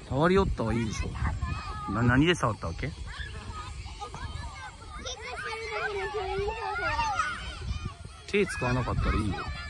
触り寄ったはいいでしょ。何で触ったわけ？手使わなかったらいいよ。